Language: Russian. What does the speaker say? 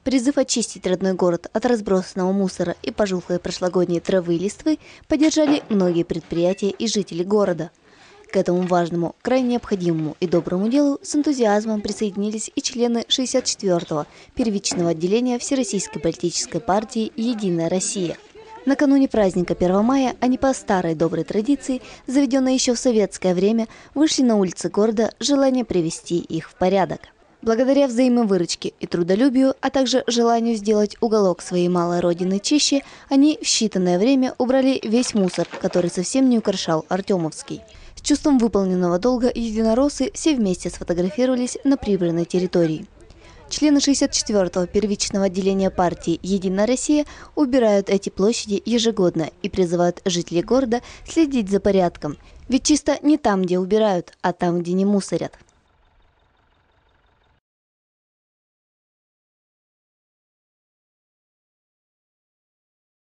Призыв очистить родной город от разбросанного мусора и пожухлой прошлогодней травы и листвы поддержали многие предприятия и жители города. К этому важному, крайне необходимому и доброму делу с энтузиазмом присоединились и члены 64-го первичного отделения Всероссийской политической партии «Единая Россия». Накануне праздника 1 мая они по старой доброй традиции, заведенной еще в советское время, вышли на улицы города с желанием привести их в порядок. Благодаря взаимовыручке и трудолюбию, а также желанию сделать уголок своей малой родины чище, они в считанное время убрали весь мусор, который совсем не украшал Артемовский. С чувством выполненного долга единороссы все вместе сфотографировались на прибранной территории. Члены 64-го первичного отделения партии «Единая Россия» убирают эти площади ежегодно и призывают жителей города следить за порядком. Ведь чисто не там, где убирают, а там, где не мусорят.